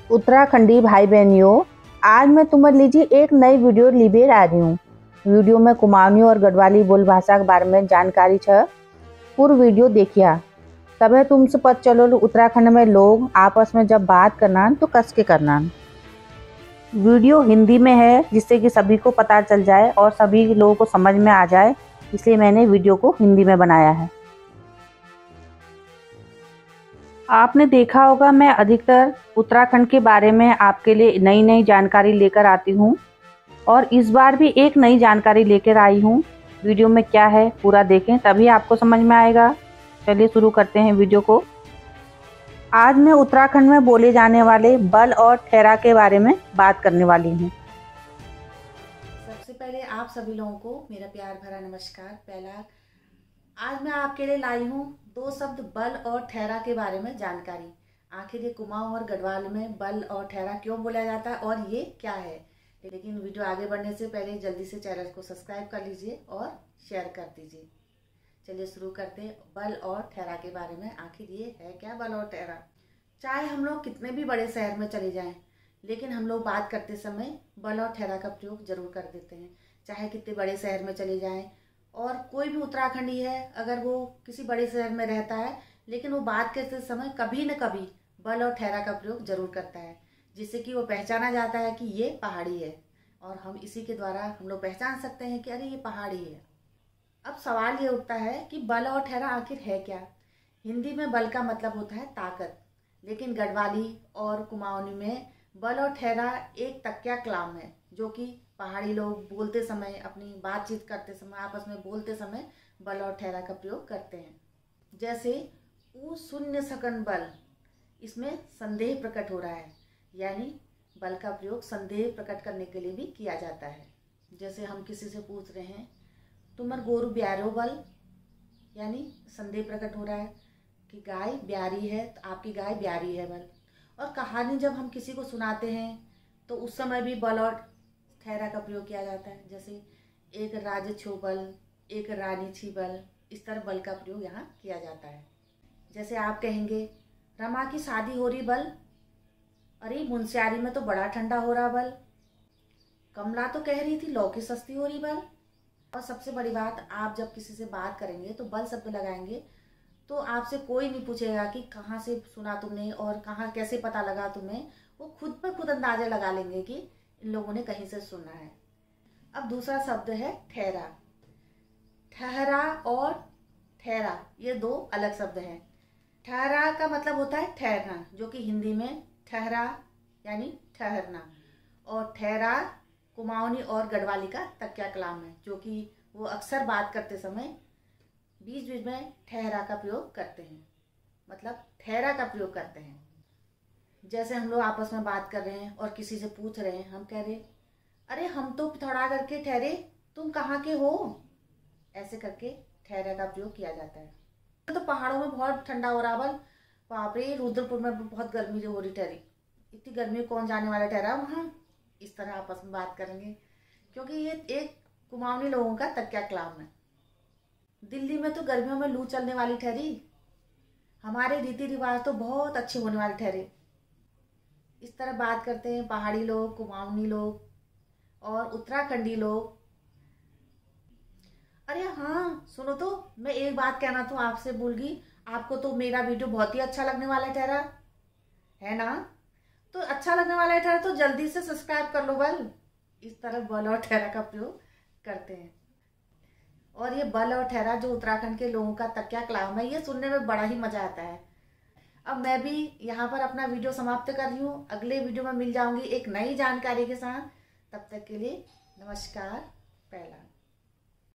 उत्तराखंडी भाई बहनियों, आज मैं तुम्हारे लीजिए एक नई वीडियो लेकर आ रही हूँ। वीडियो में कुमाऊनी और गढ़वाली बोल भाषा के बारे में जानकारी है। पूरी वीडियो देखिए, तब तुमसे पता चलो उत्तराखंड में लोग आपस में जब बात करना तो कस के करना। वीडियो हिंदी में है जिससे कि सभी को पता चल जाए और सभी लोगों को समझ में आ जाए, इसलिए मैंने वीडियो को हिंदी में बनाया है। आपने देखा होगा मैं अधिकतर उत्तराखंड के बारे में आपके लिए नई नई जानकारी लेकर आती हूँ और इस बार भी एक नई जानकारी लेकर आई हूँ। वीडियो में क्या है पूरा देखें तभी आपको समझ में आएगा। चलिए शुरू करते हैं वीडियो को। आज मैं उत्तराखंड में बोले जाने वाले बल और ठहरा के बारे में बात करने वाली हूँ। सबसे पहले आप सभी लोगों को मेरा प्यार भरा नमस्कार। आज मैं आपके लिए लाई हूँ दो शब्द बल और ठहरा के बारे में जानकारी। आखिर ये कुमाऊं और गढ़वाल में बल और ठहरा क्यों बोला जाता है और ये क्या है। लेकिन वीडियो आगे बढ़ने से पहले जल्दी से चैनल को सब्सक्राइब कर लीजिए और शेयर कर दीजिए। चलिए शुरू करते हैं बल और ठहरा के बारे में। आखिर ये है क्या बल और ठहरा। चाहे हम लोग कितने भी बड़े शहर में चले जाएं, लेकिन हम लोग बात करते समय बल और ठहरा का प्रयोग जरूर कर देते हैं। चाहे कितने बड़े शहर में चले जाएं, और कोई भी उत्तराखंडी है अगर वो किसी बड़े शहर में रहता है, लेकिन वो बात करते समय कभी न कभी बल और ठहरा का प्रयोग जरूर करता है, जिससे कि वो पहचाना जाता है कि ये पहाड़ी है और हम इसी के द्वारा हम लोग पहचान सकते हैं कि अरे ये पहाड़ी है। अब सवाल ये उठता है कि बल और ठहरा आखिर है क्या। हिंदी में बल का मतलब होता है ताकत, लेकिन गढ़वाली और कुमाऊनी में बल और ठहरा एक तकिया कलाम है, जो कि पहाड़ी लोग बोलते समय, अपनी बातचीत करते समय, आपस में बोलते समय बल और ठहरा का प्रयोग करते हैं। जैसे ऊ शून्य सकन बल, इसमें संदेह प्रकट हो रहा है, यानी बल का प्रयोग संदेह प्रकट करने के लिए भी किया जाता है। जैसे हम किसी से पूछ रहे हैं तुमर गोरु ब्यारो बल, यानी संदेह प्रकट हो रहा है कि गाय ब्यारी है तो आपकी गाय ब्यारी है बल। और कहानी जब हम किसी को सुनाते हैं तो उस समय भी बल और ठहरा का प्रयोग किया जाता है। जैसे एक राज छो बल, एक रानी छी बल, इस तरह बल का प्रयोग यहाँ किया जाता है। जैसे आप कहेंगे रमा की शादी हो रही बल, अरे मुंशियारी में तो बड़ा ठंडा हो रहा बल। कमला तो कह रही थी लौकी सस्ती हो रही बल। और सबसे बड़ी बात, आप जब किसी से बात करेंगे तो बल शब्द लगाएंगे तो आपसे कोई नहीं पूछेगा कि कहाँ से सुना तुमने और कहाँ कैसे पता लगा तुम्हें। वो खुद पर खुद अंदाजा लगा लेंगे कि इन लोगों ने कहीं से सुना है। अब दूसरा शब्द है ठहरा। ठहरा और ठहरा ये दो अलग शब्द हैं। ठहरा का मतलब होता है ठहरना, जो कि हिंदी में ठहरा यानी ठहरना, और ठहरा कुमाऊनी और गढ़वाली का तकिया कलाम है, जो कि वो अक्सर बात करते समय बीच बीच में ठहरा का प्रयोग करते हैं, मतलब ठहरा का प्रयोग करते हैं। जैसे हम लोग आपस में बात कर रहे हैं और किसी से पूछ रहे हैं, हम कह रहे अरे हम तो पिथौरागढ़ करके ठहरे, तुम कहाँ के हो। ऐसे करके ठहरा का प्रयोग किया जाता है। तो पहाड़ों में बहुत ठंडा हो रहा बल, बाप रे रुद्रपुर में बहुत गर्मी जो हो रही ठहरी, इतनी गर्मी में कौन जाने वाला ठहरा वहाँ। इस तरह आपस में बात करेंगे, क्योंकि ये एक कुमाऊनी लोगों का तकिया कलाम है। दिल्ली में तो गर्मियों में लू चलने वाली ठहरी, हमारे रीति रिवाज तो बहुत अच्छे होने वाले ठहरे। इस तरह बात करते हैं पहाड़ी लोग, कुमाऊनी लोग और उत्तराखंडी लोग। अरे हाँ सुनो, तो मैं एक बात कहना तो आपसे भूल गई, आपको तो मेरा वीडियो बहुत ही अच्छा लगने वाला ठहरा है ना। तो अच्छा लगने वाला ठहरा तो जल्दी से सब्सक्राइब कर लो बल। इस तरह बल और ठहरा का प्रयोग करते हैं। और ये बल और ठहरा जो उत्तराखंड के लोगों का तकिया कलाम है, ये सुनने में बड़ा ही मजा आता है। अब मैं भी यहाँ पर अपना वीडियो समाप्त कर रही हूँ। अगले वीडियो में मिल जाऊंगी एक नई जानकारी के साथ। तब तक के लिए नमस्कार। पहला।